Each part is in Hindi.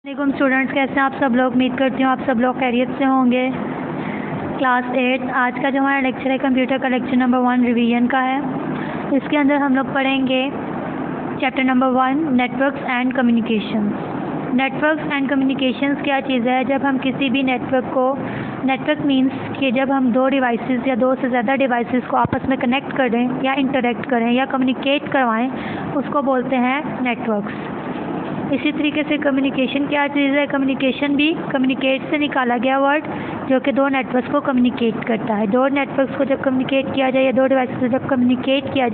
वालेकुम स्टूडेंट्स, कैसे हैं आप सब लोग। उम्मीद करती हूँ आप सब लोग खैरियत से होंगे। क्लास 8 आज का जो हमारा लेक्चर है कंप्यूटर का लेक्चर नंबर 1 रिवीजन का है। इसके अंदर हम लोग पढ़ेंगे chapter number 1 networks and communications. Networks and communications क्या चीज़ है। जब हम किसी भी नेटवर्क मीन्स कि जब हम दो डिवाइसेस या दो से ज़्यादा डिवाइसेस को आपस में कनेक्ट करें या इंटरेक्ट करें या कम्युनिकेट करवाएं, उसको बोलते हैं नेटवर्क्स। इसी तरीके से कम्युनिकेशन क्या चीज़ है। कम्युनिकेशन भी कम्युनिकेट से निकाला गया वर्ड जो कि दो नेटवर्क्स को कम्युनिकेट करता है। दो नेटवर्क्स को जब कम्युनिकेट किया जाए या दो डिवाइस को जब कम्युनिकेट किया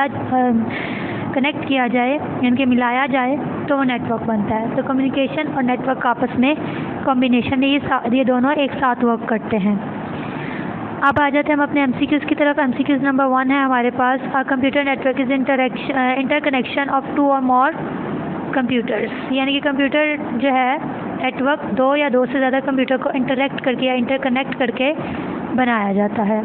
जाए, कनेक्ट किया जाए यानी कि मिलाया जाए, तो वो नेटवर्क बनता है। तो कम्युनिकेशन और नेटवर्क आपस में कॉम्बिनेशन में ये दोनों एक साथ वर्क करते हैं। अब आ जाते हैं हम अपने एमसीक्यूज़ की तरफ। एमसीक्यूज़ नंबर 1 है हमारे पास, a computer network is interconnection of 2 और मोर कंप्यूटर्स। यानी कि कंप्यूटर जो है नेटवर्क दो या दो से ज़्यादा कंप्यूटर को इंटरेक्ट करके या इंटरकनेक्ट करके बनाया जाता है।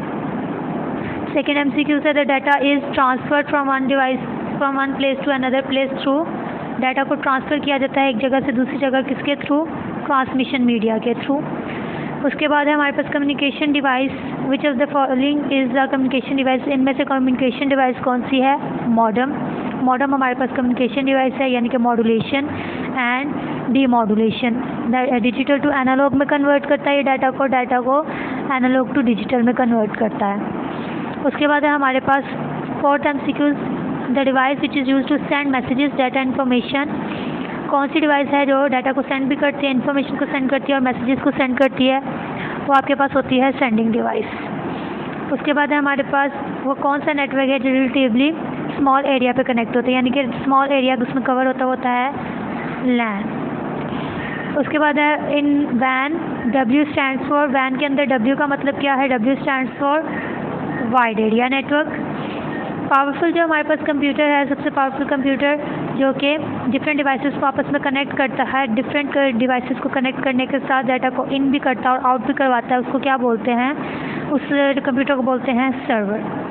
सेकेंड एमसीक्यू से the data is transferred from one place to another place through. Data को ट्रांसफ़र किया जाता है एक जगह से दूसरी जगह, किसके थ्रू? ट्रांसमिशन मीडिया के थ्रू। उसके बाद है हमारे पास communication device. Which of the following is the communication device. इनमें से कम्युनिकेशन डिवाइस कौन सी है? मॉडम। मॉडम हमारे पास कम्युनिकेशन डिवाइस है, यानी कि modulation and demodulation. Digital to analog में कन्वर्ट करता है ये डाटा को एनालॉग टू डिजिटल में कन्वर्ट करता है। उसके बाद है हमारे पास fourth MCQs, the device which is use to send messages data information. कौन सी डिवाइस है जो डाटा को सेंड भी करती है, इन्फॉर्मेशन को सेंड करती है और मैसेजेस को सेंड करती है? वो आपके पास होती है सेंडिंग डिवाइस। उसके बाद है हमारे पास वो कौन सा नेटवर्क है जो रिलेटिवली स्मॉल एरिया पे कनेक्ट होता है, यानी कि स्मॉल एरिया उसमें कवर होता है लैन। उसके बाद है इन वैन, W स्टैंड्स फॉर, वैन के अंदर W का मतलब क्या है? W stands for wide area network. Powerful जो हमारे पास कंप्यूटर है, सबसे पावरफुल कंप्यूटर जो कि डिफरेंट डिवाइसेस को आपस में कनेक्ट करता है, डिफरेंट डिवाइसेस को कनेक्ट करने के साथ डाटा को इन भी करता है और आउट भी करवाता है, उसको क्या बोलते हैं? उस कंप्यूटर को बोलते हैं सर्वर।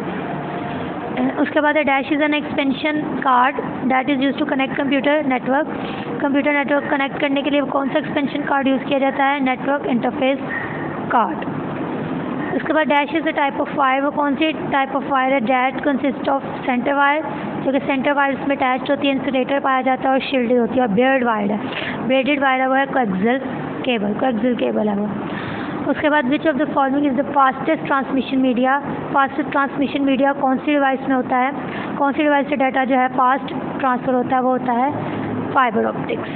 उसके बाद है dash is an expansion card that is use to connect computer network. Computer network connect करने के लिए कौन सा एक्सपेंशन कार्ड यूज़ किया जाता है? Network interface card. उसके बाद dash is a type of wire. वो कौन सी टाइप ऑफ वायर है? That consist of centre wire, जो कि सेंटर वायर उसमें अटैच होती है, इंसुलेटर पाया जाता है और शील्डेड होती है। और बेयर्ड वायर है, ब्रेडेड वायर है वो है कोएक्सियल केबल है वो। उसके बाद which of the following is the fastest transmission media. Fastest transmission media कौन सी डिवाइस में होता है? कौन सी डिवाइस से डाटा जो है फास्ट ट्रांसफ़र होता है? वो होता है फाइबर ऑप्टिक्स।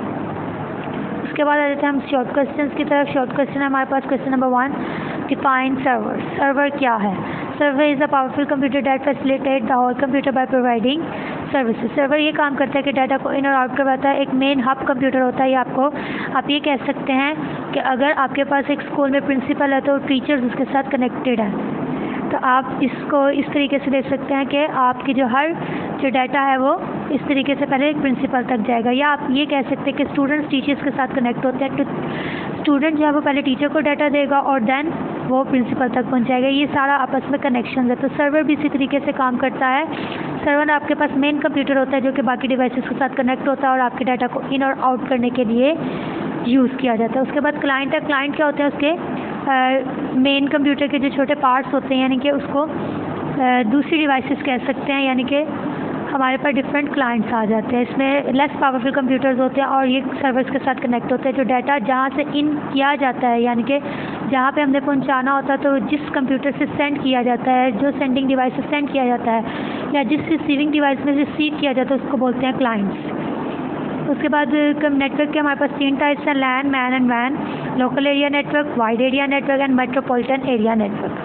उसके बाद आ जाते हैं हम शॉर्ट क्वेश्चन की तरफ। शॉर्ट क्वेश्चन है हमारे पास question number 1, define server. Server क्या है? Server is a powerful computer that facilitate the whole computer by providing services. Server ये काम करता है कि डाटा को इन और आउट करवाता है। एक मेन हब कंप्यूटर होता है। आप ये कह सकते हैं कि अगर आपके पास एक स्कूल में प्रिंसिपल है तो टीचर्स उसके साथ कनेक्टेड है। तो आप इसको इस तरीके से देख सकते हैं कि आपकी जो डाटा है वो इस तरीके से पहले एक प्रिंसिपल तक जाएगा। या आप ये कह सकते हैं कि स्टूडेंट्स टीचर्स के साथ कनेक्ट होते हैं, तो स्टूडेंट जो है वो पहले टीचर को डाटा देगा और देन वो प्रिंसिपल तक पहुंच जाएगा। ये सारा आपस में कनेक्शन है। तो सर्वर भी इसी तरीके से काम करता है। सर्वर आपके पास मेन कंप्यूटर होता है जो कि बाकी डिवाइसेस के साथ कनेक्ट होता है और आपके डाटा को इन और आउट करने के लिए यूज़ किया जाता है। उसके बाद क्लाइंट है। क्लाइंट क्या होते हैं? उसके मेन कंप्यूटर के जो छोटे पार्ट्स होते हैं, यानी कि उसको दूसरी डिवाइसेस कह सकते हैं, यानी कि हमारे पास डिफरेंट क्लाइंट्स आ जाते हैं। इसमें लेस पावरफुल कंप्यूटर्स होते हैं और ये सर्वर्स के साथ कनेक्ट होते हैं। जो डाटा जहाँ से इन किया जाता है, यानी कि जहाँ पे हमने पहुँचाना होता है, तो जिस कंप्यूटर से सेंड किया जाता है, जो सेंडिंग डिवाइस से सेंड किया जाता है या जिस रिसीविंग डिवाइस में रिसीव किया जाता है, उसको बोलते हैं क्लाइंट्स। उसके बाद नेटवर्क के हमारे पास 3 टाइप्स हैं, लैन, मैन एंड वैन। Local area network, wide area network and metropolitan area network.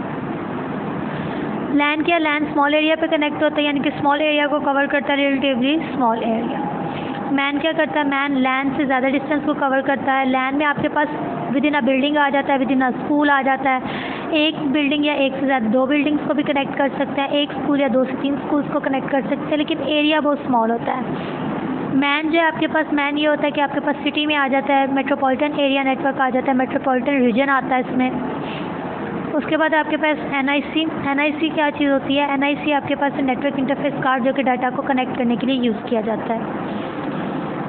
LAN क्या? लैन स्मॉल एरिया पे कनेक्ट होता है, यानी कि स्मॉल एरिया को कवर करता है, रिलेटिवली स्मॉल एरिया। मैन क्या करता है? मैन लैन से ज़्यादा डिस्टेंस को कवर करता है। लैन में आपके पास विद इन अ बिल्डिंग आ जाता है, विद इन अ स्कूल आ जाता है। एक बिल्डिंग या एक से ज़्यादा 2 बिल्डिंग्स को भी कनेक्ट कर सकते हैं, एक स्कूल या 2 से 3 स्कूल्स को कनेक्ट कर सकते हैं, लेकिन एरिया बहुत स्मॉल होता है। मैन जो है आपके पास, मैन ये होता है कि आपके पास सिटी में आ जाता है, मेट्रोपॉलिटन एरिया नेटवर्क आ जाता है, मेट्रोपॉलिटन रीजन आता है इसमें। उसके बाद आपके पास NIC क्या चीज़ होती है? NIC आपके पास नेटवर्क इंटरफेस कार्ड जो कि डाटा को कनेक्ट करने के लिए यूज़ किया जाता है।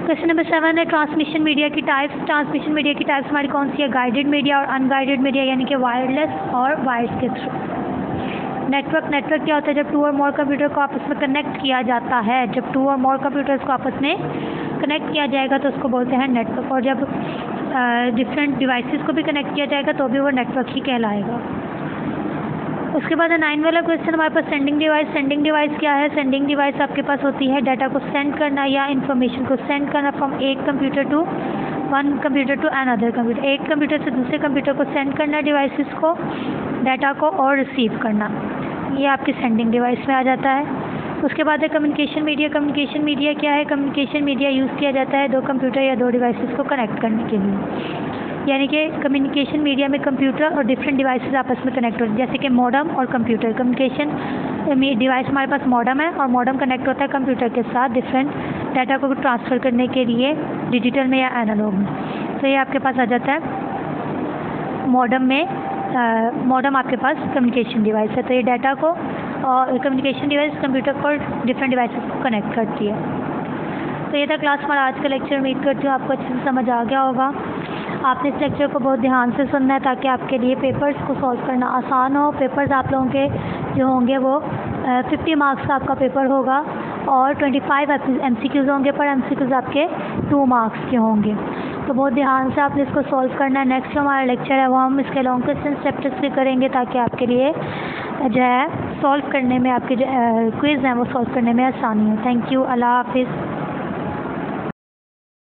क्वेश्चन नंबर 7 है ट्रांसमिशन मीडिया की टाइप्स। ट्रांसमिशन मीडिया की टाइप्स हमारी कौन सी है? गाइडेड मीडिया और अनगाइडेड मीडिया, यानी कि वायरलेस और वायर्स के थ्रू। नेटवर्क क्या होता है? जब 2 और मोर कंप्यूटर को आपस में कनेक्ट किया जाता है। जब 2 और मोर कंप्यूटर्स को आपस में कनेक्ट किया जाएगा तो उसको बोलते हैं नेटवर्क। और जब डिफरेंट डिवाइसेस को भी कनेक्ट किया जाएगा तो भी वो नेटवर्क ही कहलाएगा। उसके बाद 9 वाला क्वेश्चन हमारे पास सेंडिंग डिवाइस। सेंडिंग डिवाइस क्या है? सेंडिंग डिवाइस आपके पास होती है डाटा को सेंड करना या इन्फॉर्मेशन को सेंड करना फ्रॉम एक कंप्यूटर टू अनदर कंप्यूटर। एक कंप्यूटर से दूसरे कंप्यूटर को सेंड करना डिवाइसेस को, डाटा को, और रिसीव करना, ये आपकी सेंडिंग डिवाइस में आ जाता है। उसके बाद है कम्युनिकेशन मीडिया। कम्युनिकेशन मीडिया क्या है? कम्युनिकेशन मीडिया यूज़ किया जाता है 2 कंप्यूटर या 2 डिवाइसेस को कनेक्ट करने के लिए, यानी कि कम्युनिकेशन मीडिया में कंप्यूटर और डिफरेंट डिवाइसेस आपस में कनेक्ट होते हैं, जैसे कि मॉडम और कंप्यूटर। कम्युनिकेशन डिवाइस हमारे पास मॉडम है और मॉडम कनेक्ट होता है कंप्यूटर के साथ डिफरेंट डाटा को ट्रांसफ़र करने के लिए डिजिटल में या एनालॉग में। तो ये आपके पास आ जाता है मॉडम में। मॉडम आपके पास कम्युनिकेशन डिवाइस है, तो ये डाटा को और कम्युनिकेशन डिवाइस कंप्यूटर को डिफरेंट डिवाइसेस को कनेक्ट करती है। तो ये था क्लास हमारा आज का लेक्चर। उम्मीद करती हूँ आपको अच्छे से समझ आ गया होगा। आपने इस लेक्चर को बहुत ध्यान से सुनना है ताकि आपके लिए पेपर्स को सॉल्व करना आसान हो। पेपर्स आप लोगों के जो होंगे वो 50 मार्क्स का आपका पेपर होगा और 25 MCQs होंगे, पर MCQs आपके 2 मार्क्स के होंगे। तो बहुत ध्यान से आपने इसको सॉल्व करना है। नेक्स्ट जो हमारा लेक्चर है वो हम इसके लॉन्ग क्वेश्चन चैप्टर्स भी करेंगे ताकि आपके लिए जो है सॉल्व करने में, आपके जो क्विज़ हैं वो सॉल्व करने में आसानी हो। Thank you. अल्लाह हाफिज़।